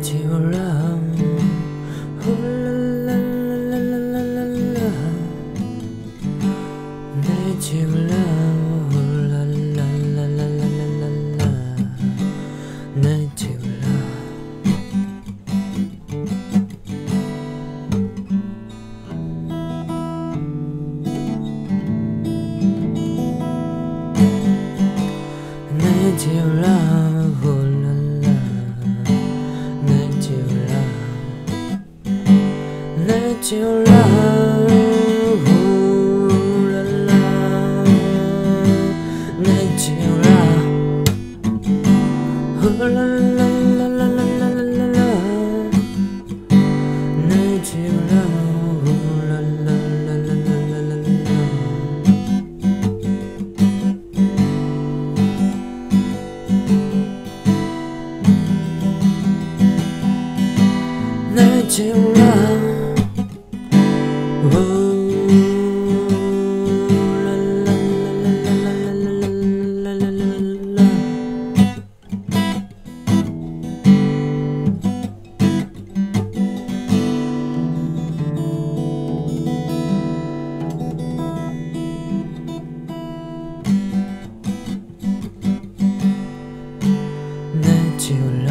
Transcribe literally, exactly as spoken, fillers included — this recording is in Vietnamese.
chiều lòng la la la la la la la nơi chiều lòng la la la la la la la nơi chiều lòng nơi chiều lòng la la nơi chiều lòng nơi chiều lòng la la nơi chiều lòng la la la la la la la la nơi chiều lòng la la la la la la la nơi chiều lòng chiều